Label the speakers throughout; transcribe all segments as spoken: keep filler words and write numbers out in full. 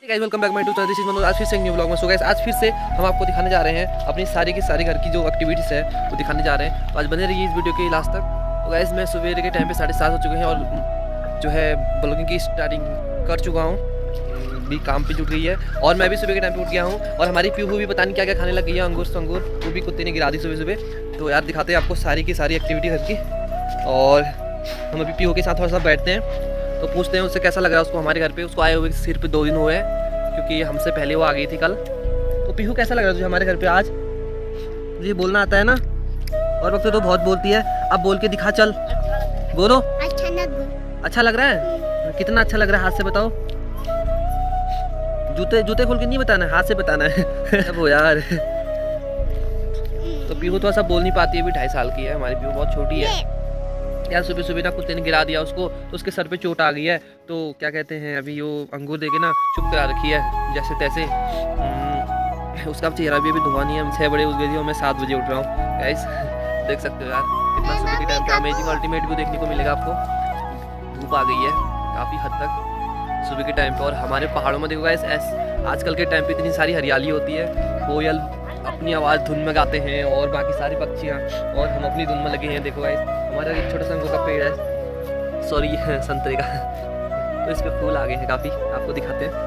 Speaker 1: Guys welcome back my to this is Manoj. आज फिर से एक न्यू ब्लॉग में। सो गाइस आज फिर से हम आपको दिखाने जा रहे हैं अपनी सारी की सारी घर की जो एक्टिविटीज़ है वो दिखाने जा रहे हैं। तो आज बने रहिए इस वीडियो के लास्ट तक। तो गाइस मैं सुबह के टाइम पे साढ़े सात हो चुके हैं और जो है ब्लॉगिंग की स्टार्टिंग कर चुका हूँ, भी काम पे जुट गई है। और मैं भी सुबह के टाइम पे उठ गया हूँ और हमारी पीहू भी पता नहीं क्या क्या खाने लग गई है, अंगूर संगूर, वो भी कुत्ते ने गिरा दी सुबह सुबह। तो यार दिखाते हैं आपको सारी की सारी एक्टिविटी घर की। और हम अभी पीहू के साथ थोड़ा सा बैठते हैं तो पूछते हैं उससे कैसा लग रहा है उसको हमारे घर पे। उसको आए हुए सिर पे दो दिन हुए हैं क्योंकि हमसे पहले वो आ गई थी कल। तो पीहू कैसा लग रहा है तुझे हमारे घर पे आज? तुझे बोलना आता है ना? और वक्त तो बहुत बोलती है, अब बोल के दिखा, चल बोलो।
Speaker 2: अच्छा लग
Speaker 1: अच्छा लग रहा है? कितना अच्छा लग रहा है हाथ से बताओ। जूते जूते खोल के नहीं बताना है, हाथ से बताना है। अब वो यार तो पीहू थोड़ा सा बोल नहीं पाती है, अभी ढाई साल की है हमारी पीहू, बहुत छोटी है यार। सुबह सुबह ना कुत्ते ने गिरा दिया उसको तो उसके सर पे चोट आ गई है। तो क्या कहते हैं अभी वो अंगूर देके ना चुप करा रखी है जैसे तैसे। उसका चेहरा भी अभी धुआ नहीं है। हम छः बजे उठ गए थे और मैं सात बजे उठ रहा हूँ गाइस। देख सकते हो यार कितना सुबह के टाइम पे अमेजिंग अल्टीमेट व्यू देखने को मिलेगा आपको। धूप आ गई है काफ़ी हद तक सुबह के टाइम पे। और हमारे पहाड़ों में देखो गाइस आजकल के टाइम पे इतनी सारी हरियाली होती है। कोयल अपनी आवाज़ धुन में गाते हैं और बाकी सारी पक्षियाँ, और हम अपनी धुन में लगे हैं। देखो गाइस हमारा एक छोटा सा अंगूर का पेड़ है, सॉरी संतरे का, तो इस पे फूल आ गए हैं काफ़ी, आपको दिखाते हैं।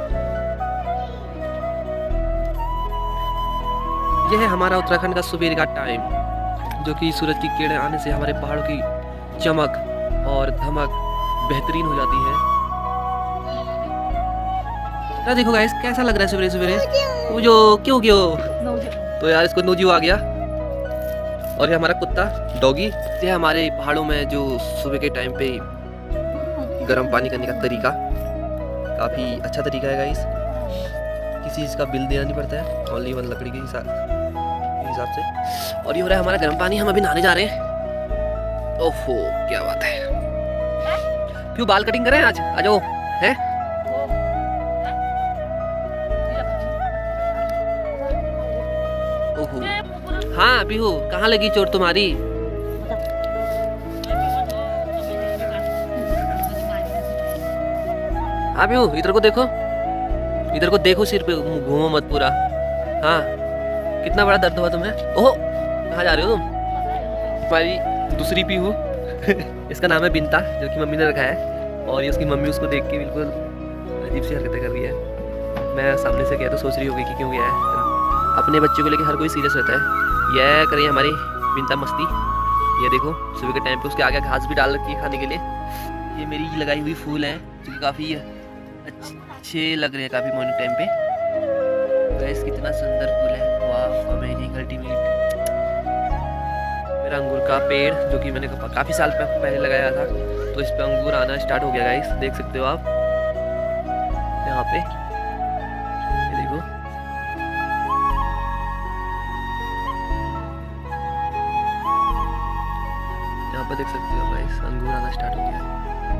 Speaker 1: यह है हमारा उत्तराखंड का सुबह का टाइम, जो कि सूरज की किरणें आने से हमारे पहाड़ों की चमक और धमक बेहतरीन हो जाती है। ना देखो गाइस कैसा लग रहा है सवेरे सवेरे। जो क्यों क्यों तो यार इसको नोजियो आ गया। और ये हमारा कुत्ता डॉगी। ये हमारे पहाड़ों में जो सुबह के टाइम पे गर्म पानी करने का तरीका काफ़ी अच्छा तरीका है गाइस। किसी चीज़ का बिल देना नहीं पड़ता है, ओनली वन लकड़ी के हिसाब हिसाब से। और ये हो रहा है हमारा गर्म पानी, हम अभी नहाने जा रहे हैं। ओहो क्या बात है। क्यों बाल कटिंग करें आज? आ जाओ है। ओहो हाँ पीहू कहाँ लगी चोट तुम्हारी? हाँ पीहू इधर को देखो, इधर को देखो, सिर पे घूमो मत पूरा। हाँ कितना बड़ा दर्द हुआ तुम्हें? ओहो कहाँ जा रहे हो तुम? हमारी दूसरी पीहू इसका नाम है बिंता, जो कि मम्मी ने रखा है। और ये उसकी मम्मी उसको देख के बिल्कुल अजीब सी हरकतें कर रही है। मैं सामने से गया तो सोच रही होगी कि क्यों गया है। अपने बच्चे को लेकर हर कोई सीरियस रहता है। यह करिए हमारी बिंता मस्ती। ये देखो सुबह के टाइम पे उसके आगे घास भी डाल रखी है खाने के लिए। ये मेरी लगाई हुई फूल है जो कि काफ़ी अच्छे लग रहे हैं काफ़ी मॉर्निंग टाइम पे। गाइस कितना सुंदर फूल है, वाह अमेजिंग अल्टीमेट। मेरा अंगूर का पेड़ जो कि मैंने काफ़ी साल पहले लगाया था, तो इस पे अंगूर आना स्टार्ट हो गया गाइस, देख सकते हो आप यहाँ पे। ये देखो यहाँ पे देख सकते हो गाइस अंगूर आना स्टार्ट हो गया।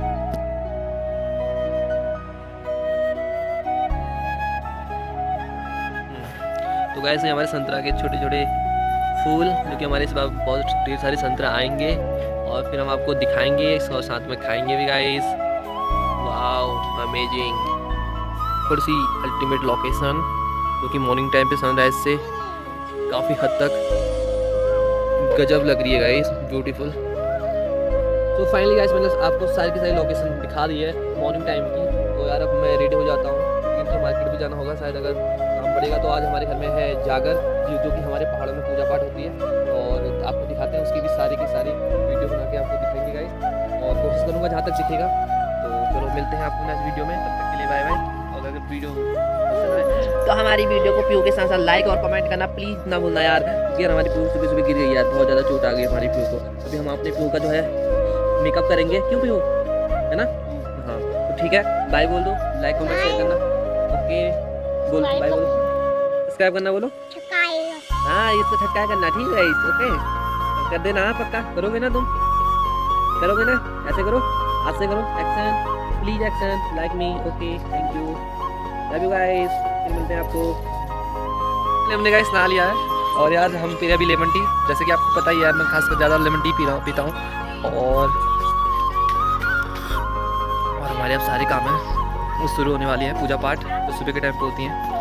Speaker 1: तो गाइस ये हमारे संतरा के छोटे छोटे फूल, जो कि हमारे इस बार बहुत ढेर सारे संतरा आएंगे और फिर हम आपको दिखाएंगे और साथ में खाएंगे भी गाइस। Wow amazing. थोड़ी सी अल्टीमेट लोकेशन जो कि मॉर्निंग टाइम पे सनराइज से काफ़ी हद तक गजब लग रही है गाइस, ब्यूटीफुल। तो फाइनली गाइस मैंने आपको सारी की सारी लोकेशन दिखा दी है मॉर्निंग टाइम की। तो यार अब मैं रेडी हो जाता हूँ क्योंकि मार्केट भी जाना होगा शायद, अगर काम पड़ेगा तो। आज हमारे घर में है जागर, जो जो कि हमारे पहाड़ों में पूजा पाठ होती है, और आपको दिखाते हैं उसकी भी सारी की सारी वीडियो बना के आपको दिखाएंगे गाइस। और कोशिश करूँगा जहाँ तक दिखेगा। तो चलो मिलते हैं आपको नेक्स्ट वीडियो में, तब तक के लिए बाय बाय। और अगर वीडियो पसंद आए तो हमारी वीडियो को पीहू के साथ साथ लाइक और कमेंट करना प्लीज़ ना भूलना यार, क्योंकि हमारी पीहू सुबह सुबह गिर गई यार, बहुत ज़्यादा चोट आ गई हमारी पीहू को। अभी हम अपने पीहू का जो है मेकअप करेंगे, क्यों पीहू है ना? हाँ तो ठीक है, बाय बोल दो, लाइक कमेंट शेयर करना। ओके बोल बाय बोलो, सब्सक्राइब करना बोलो। हाँ इसको छक्का करना, ठीक है ओके कर देना। पक्का करोगे ना तुम? करोगे ना? ऐसे करो, हाथ से करो, action please action like me. Okay thank you, love you guys. फिर मिलते हैं आपको। हमने गाइस नहा लिया है और यार हम पी रहे अभी लेमन टी, जैसे कि आपको पता ही है मैं खासकर ज़्यादा लेमन टी पी रहा हूँ पीता हूँ। और और हमारे अब सारे काम हैं शुरू होने वाली है पूजा पाठ, तो सुबह के टाइम पे होती हैं।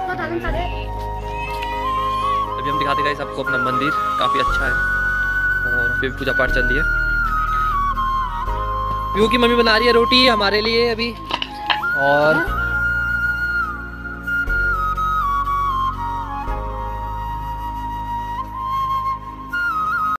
Speaker 1: अभी हम दिखाते गाइस आपको अपना मंदिर, काफ़ी अच्छा है और फिर पूजा पाठ चल रही है। पीयू की मम्मी बना रही है रोटी हमारे लिए अभी, और